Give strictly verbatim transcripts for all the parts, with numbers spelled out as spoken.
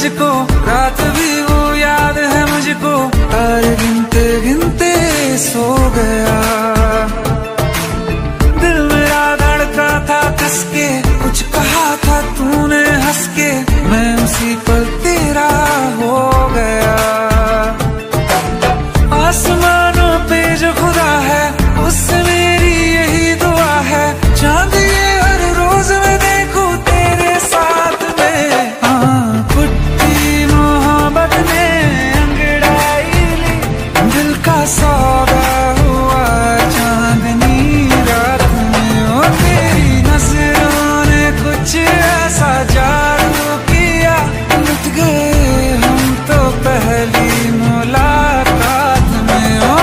तुझको, रात भी वो याद है मुझको, तारे गिनते गिनते सो गया। दिल मेरा धड़का था कस के, कुछ कहा था तूने हंस के, मैं उसी पल तेरा हो गया। आसमानों पे जो खुदा है उससे मेरी यही दुआ है, चांद ये हर रोज मैं देखूं तेरे साथ में। हाँ, कुट्टी मोहब्बत ने अंगड़ाई ली, दिल का सौदा हुआ चांदनी रात में। ओ तेरी नजरों ने कुछ ऐसा जादू किया, लुट गए हम तो पहली मुलाकात में। ओ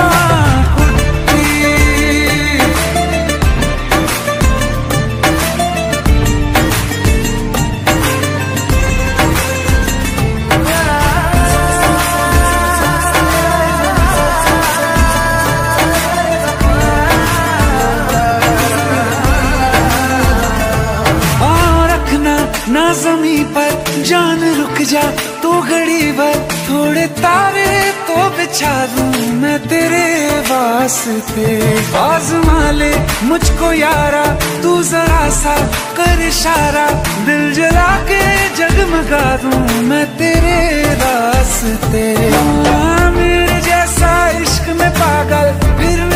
ना ज़मीं पर जान रुक जा तो घड़ी भर, थोड़े तारे तो बिछा दूं मैं तेरे वास्ते। आज़मा ले मुझको यारा, तू जरा सा कर इशारा, दिल जला के जगमगा दूं मैं तेरे वास्ते। मेरे जैसा इश्क में पागल फिर